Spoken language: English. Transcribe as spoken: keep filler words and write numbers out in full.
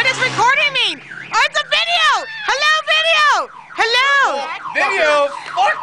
what is recording mean? Oh, it's a video! Hello, video! Hello! Video? Fuck